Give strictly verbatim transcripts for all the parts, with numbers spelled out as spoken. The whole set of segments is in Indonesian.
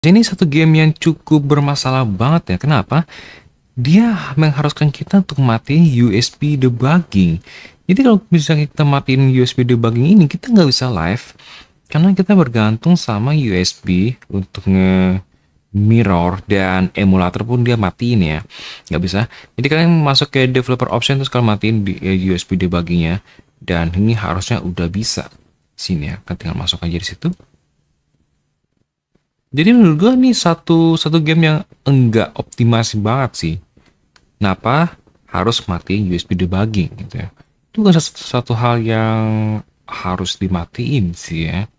Ini satu game yang cukup bermasalah banget ya. Kenapa? Dia mengharuskan kita untuk matiin U S B debugging. Jadi kalau misalnya kita matiin U S B debugging ini, kita nggak bisa live karena kita bergantung sama U S B untuk nge mirror, dan emulator pun dia matiin ya, nggak bisa. Jadi kalian masuk ke developer option terus kalian matiin di eh, U S B debuggingnya, dan ini harusnya udah bisa. Sini ya, kan tinggal masuk aja di situ. Jadi menurut gue nih satu satu game yang enggak optimasi banget sih. Kenapa harus matiin U S B debugging gitu ya? Itu kan satu, satu hal yang harus dimatiin sih ya.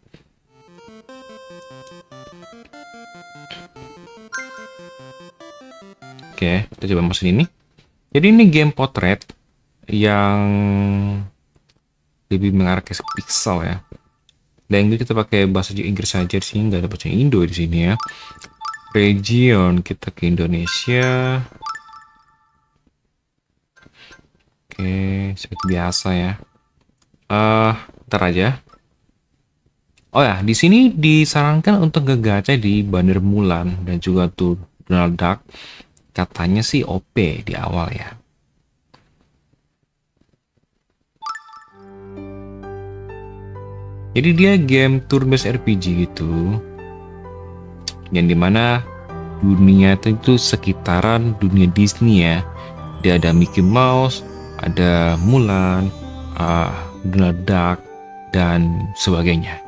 Oke, kita coba masuk ini. Jadi ini game potret yang lebih mengarah ke pixel ya. Dan ini kita pakai bahasa Inggris saja di sini, nggak ada bahasa Indo di sini ya. Region kita ke Indonesia. Oke, seperti biasa ya. Eh, uh, ntar aja. Oh ya, di sini disarankan untuk ngegacha di Bandar Mulan dan juga tuh Donald Duck. Katanya sih O P di awal ya. Jadi dia game turn-based R P G gitu, yang dimana dunia itu sekitaran dunia Disney ya. Dia ada Mickey Mouse, ada Mulan, uh, Donald Duck, dan sebagainya.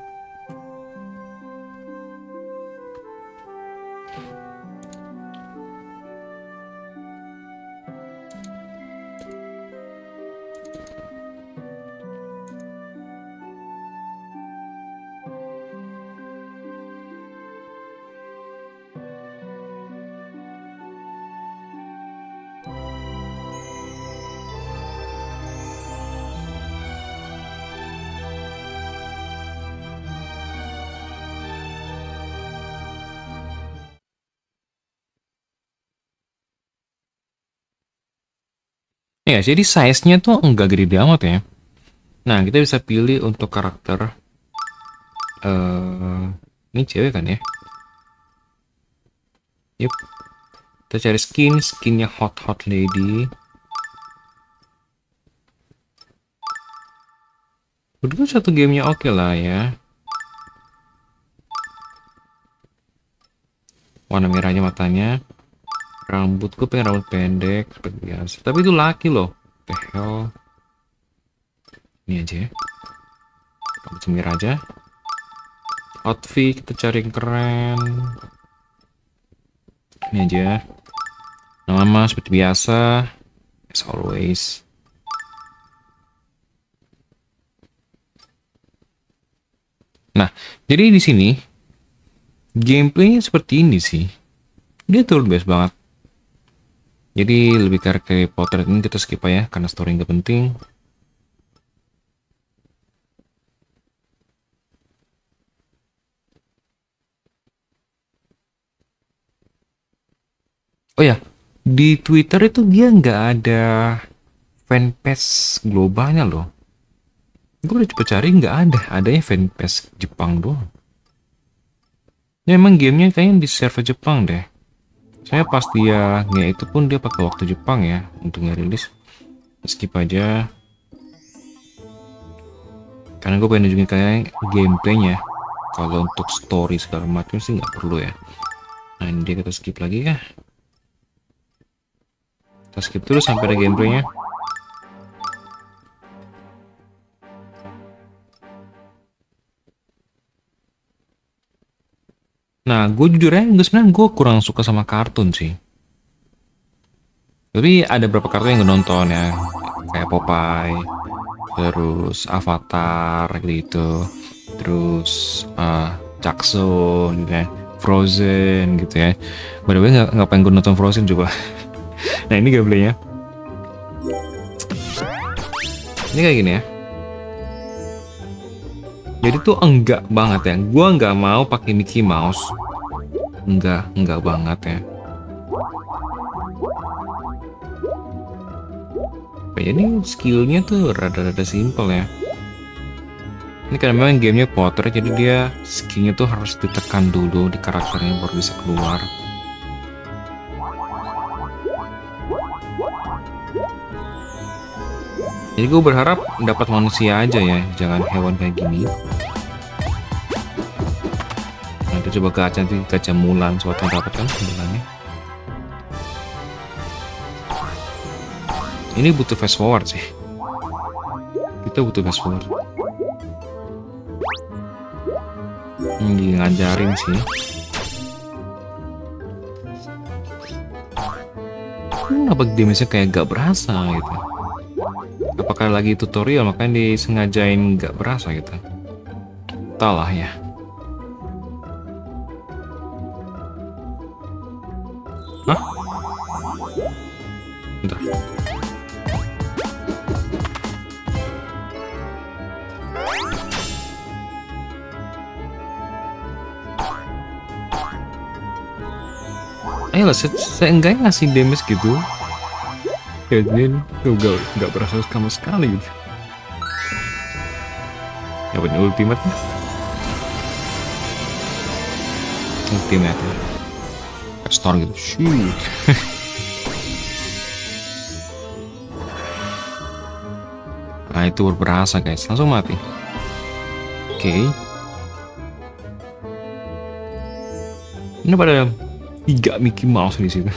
Ya, jadi size-nya tuh enggak gede amat ya. Nah, kita bisa pilih untuk karakter. Uh, ini cewek kan ya? Yup. Kita cari skin, skinnya Hot Hot Lady. Berdua satu gamenya oke lah ya. Warna merahnya matanya. Rambutku pengen rambut pendek seperti biasa. Tapi itu laki loh. The hell. Ini aja ya. Rambut semir aja. Outfit kita cari yang keren. Ini aja. Nama seperti biasa. As always. Nah, jadi di sini gameplaynya seperti ini sih. Dia turn based banget. Jadi lebih ke potret ini kita skip aja karena story nggak penting. Oh ya, di Twitter itu dia nggak ada fanpage globalnya loh. Gue udah coba cari nggak ada, adanya fanpage Jepang doang. Ya emang gamenya kayaknya di server Jepang deh. Saya pas dia nge itu pun dia pakai waktu Jepang ya untuk ngerilis. Skip aja. Karena gue pengen nunjukin kayak gameplaynya. Kalau untuk story segala macam sih nggak perlu ya. Nah ini dia, kita skip lagi ya. Kita skip terus sampai ada gameplaynya. Nah, gue jujur ya, gue sebenarnya gue kurang suka sama kartun sih. Tapi ada beberapa kartun yang gue nonton ya, kayak Popeye, terus Avatar gitu, terus uh, Jackson gitu ya, Frozen gitu ya. By the way, nggak nggak pengen gue nonton Frozen coba. Nah ini gameplaynya. Ini kayak gini ya. Jadi tuh enggak banget ya. Gua nggak mau pakai Mickey Mouse. Enggak, enggak banget ya. Jadi skillnya tuh rada-rada simple ya. Ini karena memang gamenya potret, jadi dia skinnya tuh harus ditekan dulu di karakternya baru bisa keluar. Jadi gue berharap dapat manusia aja ya, jangan hewan kayak gini. Nanti coba gacha, nanti gacha Mulan, suatu dapat kan Mulannya. Ini butuh fast forward sih. Kita butuh fast forward. Ini ngajarin sih. Kenapa damage-nya kayak gak berasa gitu? Apakah lagi tutorial makanya disengajain gak berasa gitu? Entahlah ya. Hah? Bentar. Ayolah, se seenggaknya ngasih damage gitu. Kayaknya gak, gak berasa sama sekali gitu. Ya punya ultimate. Ultimate ya. Store gitu. Shoot. Nah itu berasa guys. Langsung mati. Oke. Okay. Ini pada tiga Mickey Mouse di situ.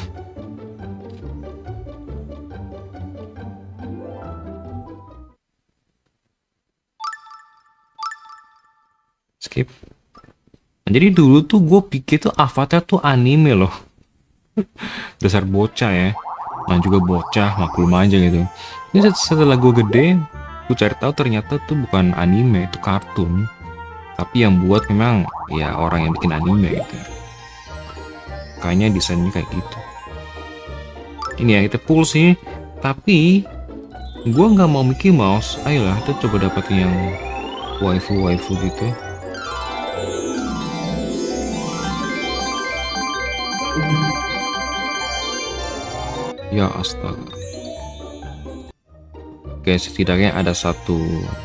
Skip. Nah, jadi dulu tuh gue pikir tuh Avatar tuh anime loh. Dasar bocah ya. Nah juga bocah, maklum aja gitu. Ini setelah gue gede, gue cari tahu ternyata tuh bukan anime, itu kartun. Tapi yang buat memang ya orang yang bikin anime gitu. Kayaknya desainnya kayak gitu. Ini ya kita pull sih, tapi gua nggak mau Mickey Mouse. Ayolah kita coba dapetin yang waifu waifu gitu. Ya astaga. Oke, setidaknya ada satu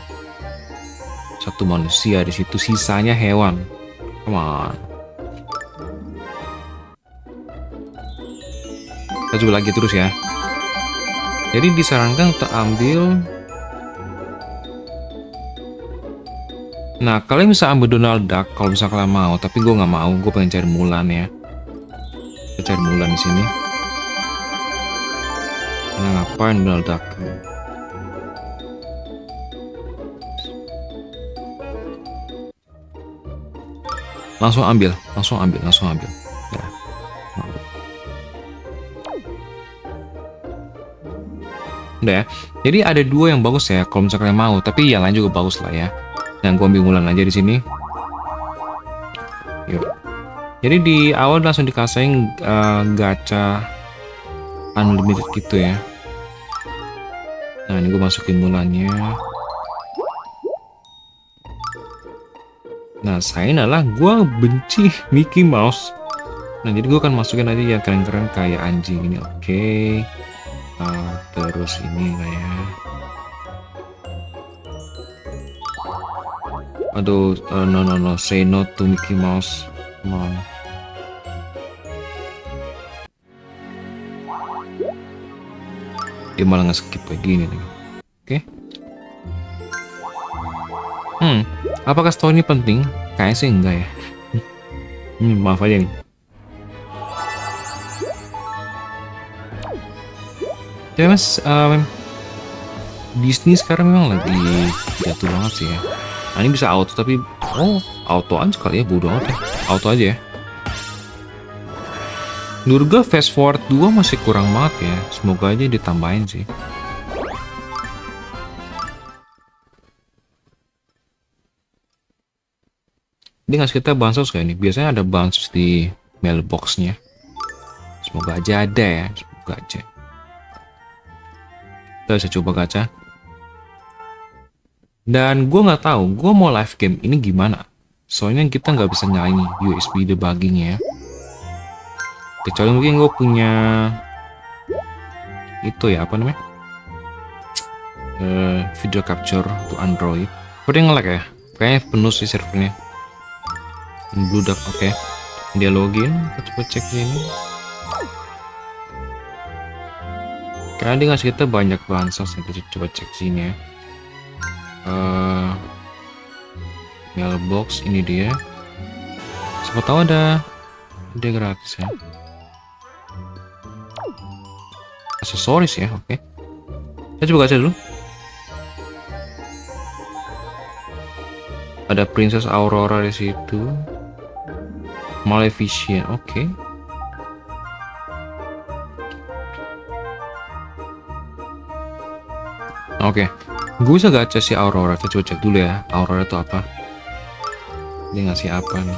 satu manusia di situ, sisanya hewan. Come on. Kita coba lagi terus ya. Jadi disarankan untuk ambil. Nah kalian bisa ambil Donald Duck kalau bisa kalian mau, tapi gue nggak mau. Gue pengen cari Mulan ya. Kita cari Mulan di sini. Nah ngapain Donald Duck? Langsung ambil, langsung ambil, langsung ambil. Ya. Udah ya. Jadi ada dua yang bagus ya kalau misalnya kalian mau, tapi yang lain juga bagus lah ya. Yang gua ambil Mulan aja di sini. Yuk. Jadi di awal langsung dikasih uh, gacha unlimited gitu ya. Nah ini gue masukin Mulannya. Nah saya adalah gue benci Mickey Mouse. Nah jadi gue akan masukin aja yang keren-keren kayak anjing ini. Oke. Okay. Uh, terus ini kayak. Aduh, uh, no no no, say no to Mickey Mouse, come on. Dia malah nge-skip kayak gini nih. Oke. Okay. Hmm, apakah story ini penting? Kayaknya sih enggak ya. Hmm, maaf aja nih. Ya mas, um, Disney sekarang memang lagi jatuh banget sih ya. Nah ini bisa auto tapi oh auto aja kali ya, bodo amat ya. Auto aja ya. Nurga fast forward dua masih kurang banget ya. Semoga aja ditambahin sih. Ini ngasih kita bansos kayak ini. Biasanya ada bansos di mailboxnya. Semoga aja ada ya. Semoga aja. Kita bisa coba gacha. Dan gue nggak tahu, gue mau live game ini gimana. Soalnya kita nggak bisa nyalain U S B debugging ya. Kecuali mungkin gue punya itu ya apa namanya, uh, video capture untuk Android. Udah nge-lag ya? Kayaknya penuh sih servernya. Bludak, oke. Okay. Dia login, kita coba cek ini. Karena dia ngasih kita banyak bansos, kita coba cek sini ya. Uh, mailbox ini dia. Siapa tahu ada dia gratis ya. Aksesoris ya, oke. Okay. Kita coba gacha dulu. Ada Princess Aurora di situ. Maleficent, oke. Okay. Oke, okay. Gue bisa gacha si Aurora. Kita coba cek dulu ya, Aurora itu apa. Dia ngasih apa nih?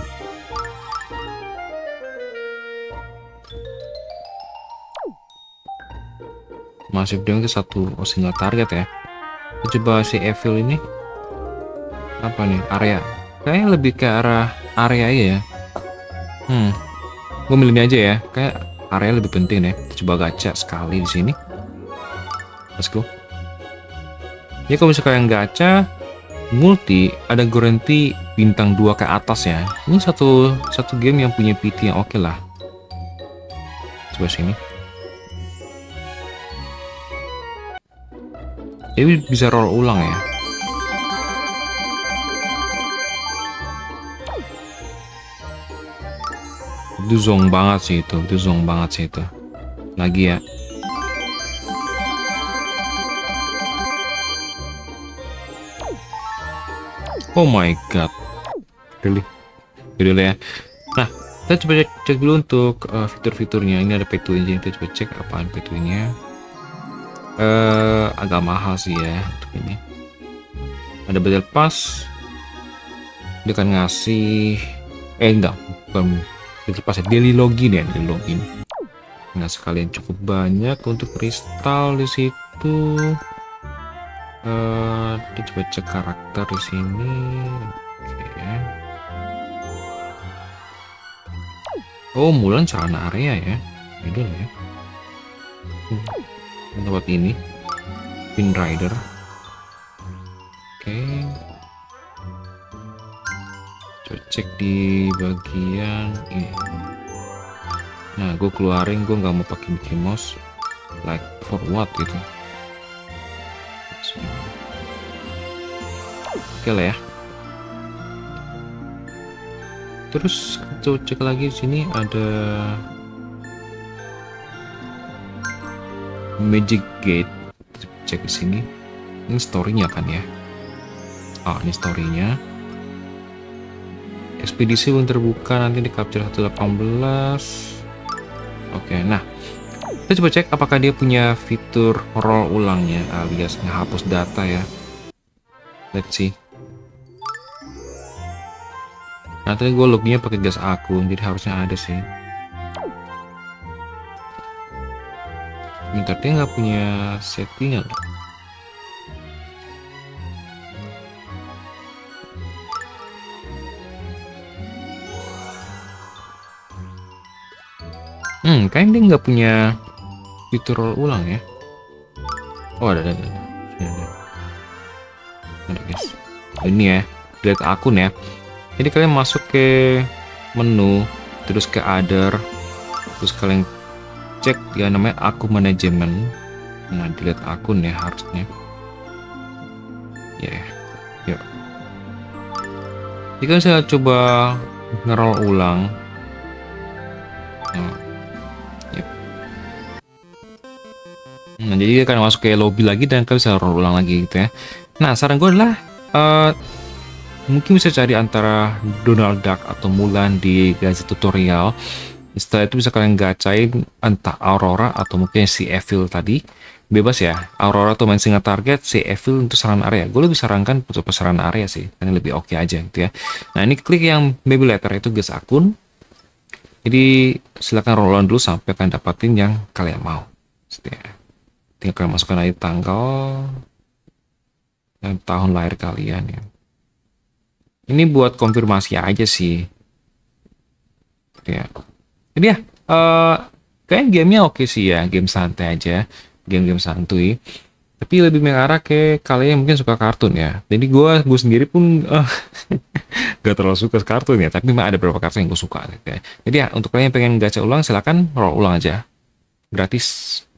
Masih dia satu oh, single target ya. Kita coba si Evil ini. Apa nih? Area. Kayaknya lebih ke arah area ya. Hmm. Gue milih ini aja ya. Kayak area lebih penting deh. Kita coba gacha sekali di sini. Let's go. Ya kalau misalnya gacha multi ada garansi bintang dua ke atas ya. Ini satu satu game yang punya P T yang oke okay lah. Coba sini. Jadi bisa roll ulang ya. Itu zong banget sih itu, itu zong banget sih itu. Lagi ya. Oh my god, really, really ya. Nah, kita coba cek, cek dulu untuk uh, fitur-fiturnya. Ini ada pay to win, kita coba cek apaan pay to win-nya. Uh, agak mahal sih ya untuk ini. Ada battle pass. Dia akan ngasih, eh enggak, bukan battle pass ya, daily login ya, daily login. Nggak sekalian cukup banyak untuk kristal di situ. Uh, kita coba cek karakter di sini. Oke. Okay. Oh, Mulan celana area ya. Itu ya. Hmm. Tempat ini. Pin Rider. Oke. Okay. Coba cek di bagian ini. Nah, gue keluarin, gue nggak mau pakai Mickey Mouse. Like for what gitu. Oke lah ya. Terus kita cek lagi di sini ada Magic Gate. Cek di sini. Ini story-nya kan ya. Ah, ini story-nya. Ekspedisi belum terbuka, nanti di capture seratus delapan belas. Oke, nah. Kita coba cek apakah dia punya fitur roll ulangnya alias menghapus data ya. Let's see. Nah, tadi gue lognya pakai gas akun, jadi harusnya ada sih. Bentar, dia nggak punya settingan. Hmm, kayaknya dia nggak punya fitur roll ulang ya. Oh, ada, ada, ada. Ada, ada. Ada guys. Ini ya, lihat akun ya. Jadi kalian masuk ke menu, terus ke other, terus kalian cek ya namanya akun manajemen. Nah, dilihat akun ya harusnya. Ya, yeah. Yuk. Jika saya coba ngerol ulang. Nah, yep. Nah, jadi kalian masuk ke lobby lagi dan kalian bisa roll ulang lagi gitu ya. Nah, saran gue adalah uh, mungkin bisa cari antara Donald Duck atau Mulan di gadget tutorial. Setelah itu bisa kalian gacain entah Aurora atau mungkin si Evil tadi. Bebas ya, Aurora tuh main single target, si Evil untuk serangan area. Gue lebih sarankan untuk serangan area sih, karena lebih oke okay aja gitu ya. Nah, ini klik yang baby letter itu gas akun. Jadi silakan roll on dulu sampai kalian dapatin yang kalian mau. Setia. Tinggal kalian masukkan aja tanggal dan tahun lahir kalian ya. Ini buat konfirmasi aja sih. Ya. Jadi ya, uh, kayak gamenya oke sih ya, game santai aja, game-game santuy. Tapi lebih mengarah ke kalian yang mungkin suka kartun ya. Jadi gue gue sendiri pun eh, gak terlalu suka kartun ya. Tapi memang ada beberapa kartun yang gue suka gitu ya. Jadi ya untuk kalian yang pengen gacha ulang, silakan roll ulang aja. Gratis.